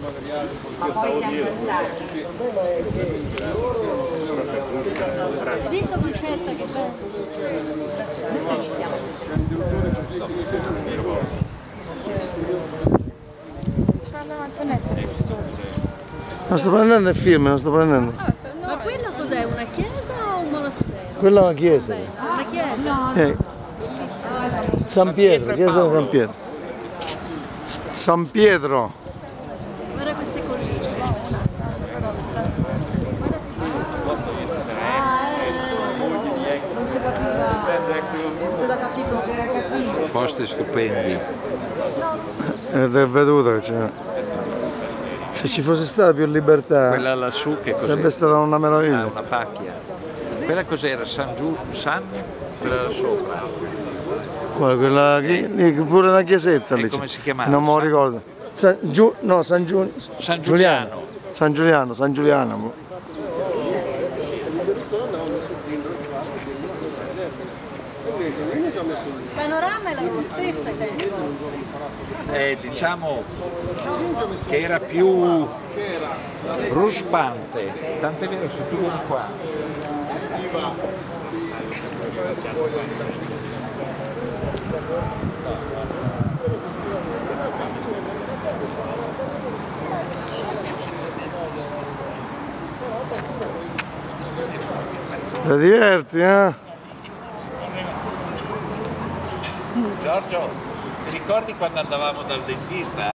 Ma poi siamo passati. Hai visto Concetta che bello? Noi ci siamo. Non sto prendendo il film, non sto prendendo. Ma quello cos'è? Una chiesa o un monastero? Quella è una chiesa. Una chiesa? San Pietro, chiesa di San Pietro. San Pietro. Guarda queste colline. Posti stupendi. Ed è veduto che c'è. Se ci fosse stata più libertà, Quella lassù che cos'è? sarebbe stata una meraviglia. Ah, una pacchia. Quella cos'era? Quella là sopra. Quella lì, pure una chiesetta E lì. come si chiamava? Non me lo ricordo. San Giuliano. San Giuliano. San Giuliano. Il panorama era lo stesso ai tempi vostri. Diciamo che era più ruspante. Tant'è vero, se tu vieni qua. Ti diverti, eh? Giorgio, ti ricordi quando andavamo dal dentista?